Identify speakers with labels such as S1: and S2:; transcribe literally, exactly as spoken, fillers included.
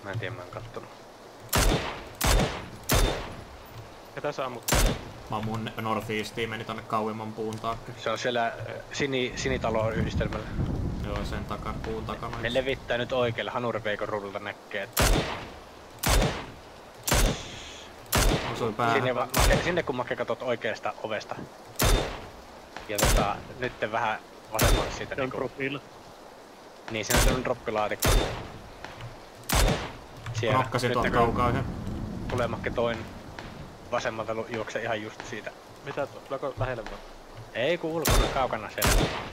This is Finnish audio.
S1: Mä en tiedä, mä en kattonut.
S2: Ketä sä ammut?
S3: Mä ammun Northeastiin, meni tonne kauimman puun taakse.
S1: Se on siellä äh, sini, sinitalon yhdistelmällä.
S3: Joo, sen takan, puun takana.
S1: Ne levittää nyt oikealle, Hanurveikon ruudulta näkee, että...
S3: Osui päähän.
S1: Sinne, make, sinne kun Make katot oikeasta ovesta. Ja tota, nytten vähän vasemmalle siitä
S4: Se on
S1: niinku...
S4: profiilla.
S1: Niin, siinä on sellainen droppilaatikko. Siellä.
S3: Nokkasin tuolta
S1: kun
S3: kaukaa yhden.
S1: tulee Make toinen vasemmalta juoksee ihan just siitä.
S2: Mitä tuo? Tuleeko lähelle vaan?
S1: Ei kun ulkona, kaukana siellä.